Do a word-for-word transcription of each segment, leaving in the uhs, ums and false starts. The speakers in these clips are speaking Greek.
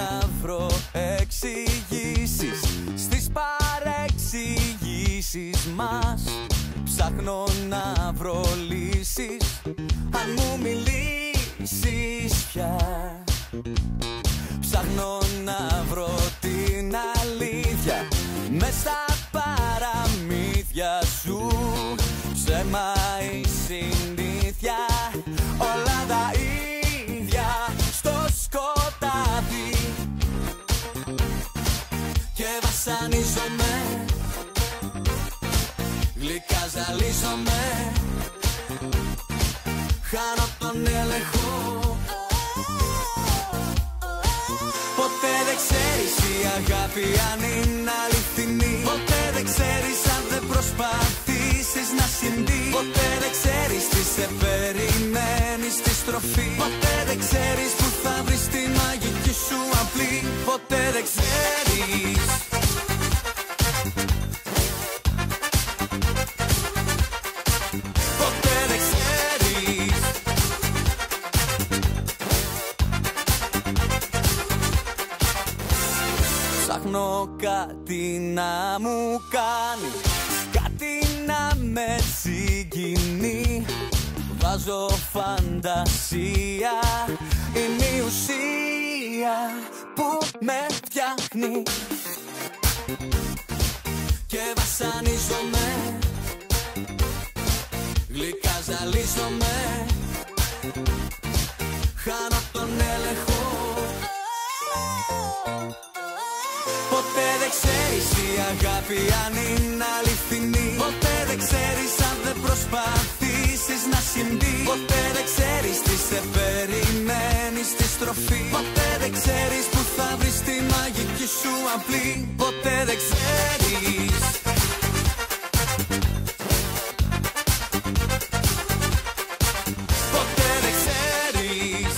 να βρω εξηγήσεις στις παρεξηγήσεις μας. Ψάχνω να βρω λύσεις, αν μου μιλήσεις πια. Ψάχνω να βρω την αλήθεια μες στα παραμύθια σου. Ψέμα η συνήθεια, όλα τα ίδια στο σκοτάδι. Και βασανίζομαι, γλυκά ζαλίζομαι, χάνω τον έλεγχο. Ποτέ δεν ξέρεις η αγάπη αν είναι αληθινή. Ποτέ δεν ξέρεις αν δεν προσπαθήσεις να συμβεί. Ποτέ δεν ξέρεις τι σε περιμένει στη στροφή. Ποτέ δεν ξέρεις που θα βρεις τη μαγική σου αυλή. Ποτέ δεν ξέρεις. Ποτέ δεν ξέρεις. Ψάχνω κάτι να μου κάνει, κάτι να με συγκινεί. Βάζω φαντασία, είναι η ουσία που με φτιάχνει. Και βασανίζομαι, γλυκά ζαλίζομαι, χάνω τον έλεγχο. Ποτέ δεν ξέρεις η αγάπη αν είναι αληθινή. Ποτέ δεν ξέρεις αν δεν προσπαθήσεις να συμβεί. Ποτέ δεν ξέρεις τι σε περιμένει στη στροφή. Ποτέ δεν ξέρεις που θα βρεις τη μαγική σου αυλή. Ποτέ δεν ξέρεις. Ποτέ δεν ξέρεις.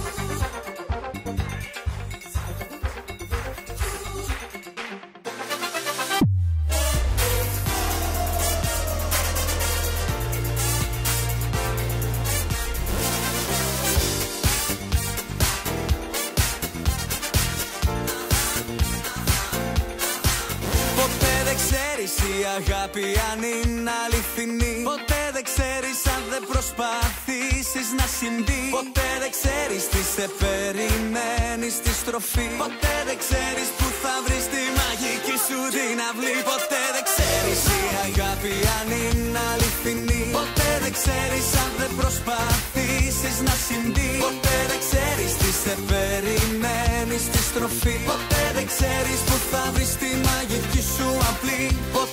Ποτέ δεν ξέρεις η αγάπη αν είναι αληθινή. Ποτέ δεν ξέρεις αν δεν προσπαθήσεις να συμβεί. Ποτέ δεν ξέρεις τι σε περιμένει στη στροφή. Ποτέ δεν ξέρεις που θα βρεις τη μαγική σου την αυλή. Ποτέ δεν ξέρεις η αγάπη αν είναι αληθινή. Ποτέ δεν ξέρεις αν δεν προσπαθήσεις να συμβεί. Ποτέ δεν ξέρεις τι σε περιμένει στη στροφή. Ποτέ δεν ξέρεις που θα βρεις τη μαγική σου αυλή.